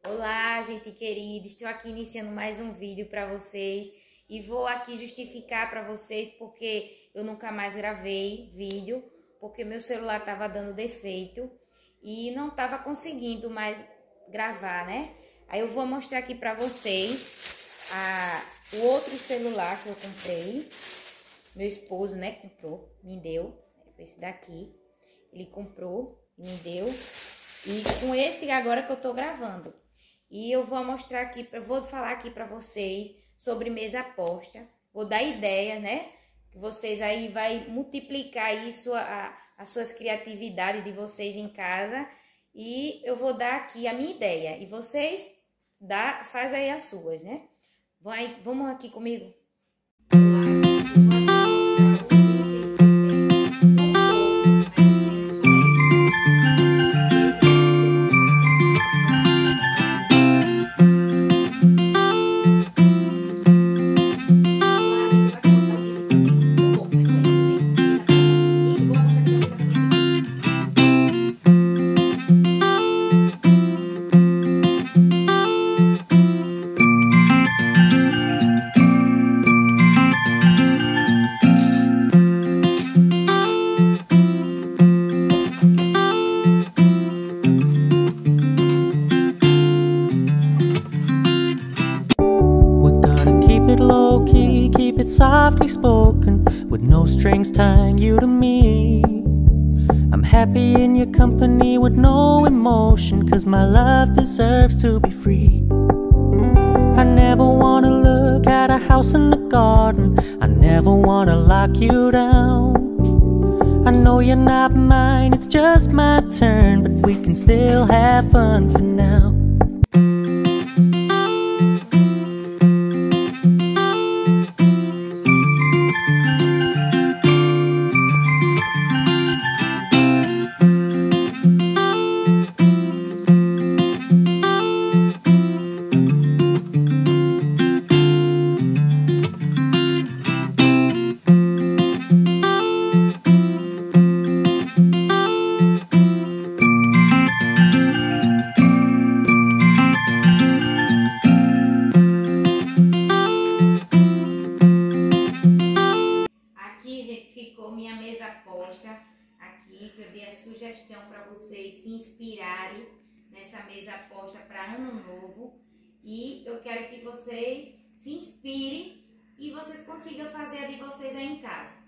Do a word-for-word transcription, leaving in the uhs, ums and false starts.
Olá, gente querida, estou aqui iniciando mais um vídeo para vocês e vou aqui justificar para vocês porque eu nunca mais gravei vídeo, porque meu celular estava dando defeito e não estava conseguindo mais gravar, né? Aí eu vou mostrar aqui para vocês a, o outro celular que eu comprei, meu esposo, né, comprou, me deu, esse daqui, ele comprou e me deu, e com esse agora que eu tô gravando. E eu vou mostrar aqui, eu vou falar aqui para vocês sobre mesa aposta. Vou dar ideia, né? Que vocês aí vai multiplicar isso, a, as suas criatividades de vocês em casa. E eu vou dar aqui a minha ideia. E vocês dá, faz aí as suas, né? Vai, vamos aqui comigo? Low-key, keep it softly spoken, with no strings tying you to me. I'm happy in your company with no emotion, cause my love deserves to be free. I never wanna look at a house in the garden, I never wanna lock you down. I know you're not mine, it's just my turn, but we can still have fun for now. Minha mesa aposta aqui, que eu dei a sugestão para vocês se inspirarem nessa mesa aposta para ano novo, e eu quero que vocês se inspirem e vocês consigam fazer a de vocês aí em casa.